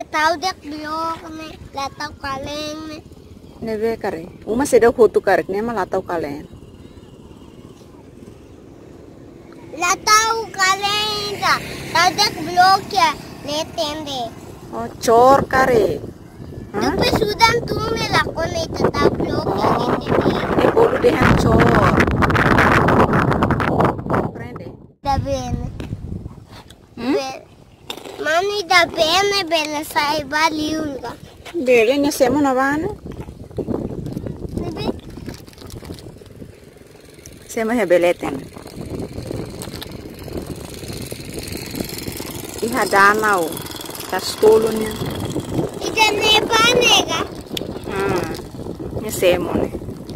tahu dek blok ne, latau kaleng ne. Neve kare. Uma sedang foto karek ne malah tahu kalian. Latau kaleng ka, tahu dek blok ya, letende. Oh, cor kare. Tapi sudah tuh ne lakon ne tahu blok ya letende. Ini bolu dehan cor. Prende. Da bene. Mani da bene bene sai valiunga. Bele ne semo na vana. Bebe. Semo he beleten. Iha danau. Tas tolunya. Ida ne banega. Ne semo ne.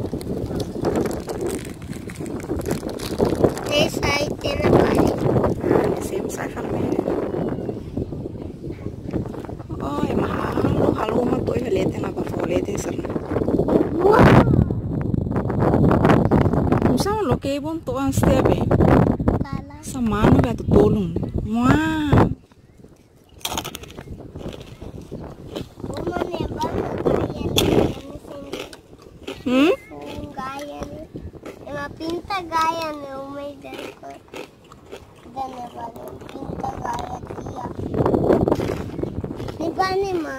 Sai tena bani. Ne semo sai famene. Oh, mahal. Halo man to beleten apa foleten sarna. Usah lo ke bon to an stebe. Bala. Samano ba to tolong. Wow. Uma ne bana gaya ne. Gaya ne. Ema pinta gaya ne umay deko. Dane bale pinta gaya tia. Ni bani ma.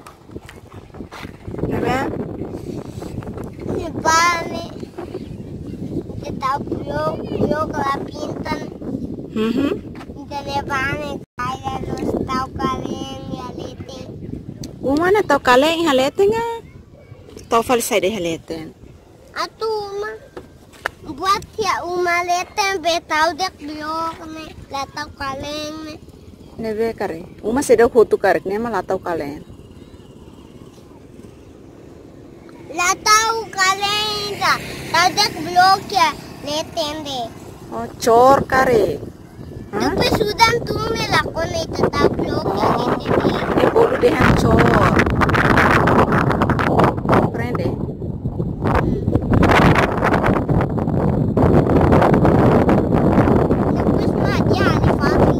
Neve? Ni bani. Kita blok la pintan. Dane bani gaya los tau kalen ya lete. Uma na tahu kalian haleten nga. Tahu fal sai de haleten. Atu uma. Buat ya uma lete be tau dek blok ne. La tau kalen ne. Neve kare. Uma sedang foto karek ne malah tahu kalian. La tau kalen ka. Tau dek blok ya letende. Oh, cor kare. Tapi sudah tuh ne lakon ne tau blok ya letende. Ini bolu dehan cor. Prende. Terus mah dia ada fabrik.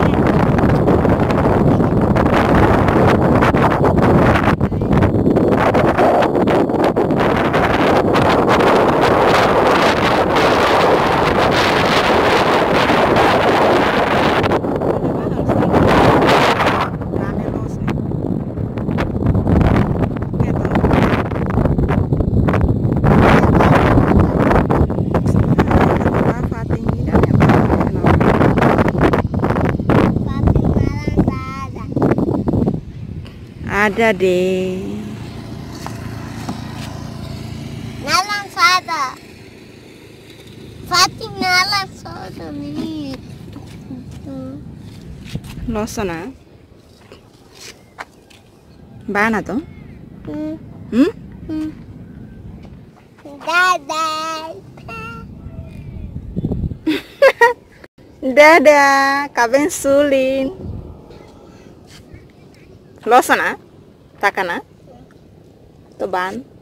Ada deh. Nalan sada. Fatih nalan sada nih. Losona. Bana to? Dadah. Dadah, kaben sulin. Losona? Takana? To ban?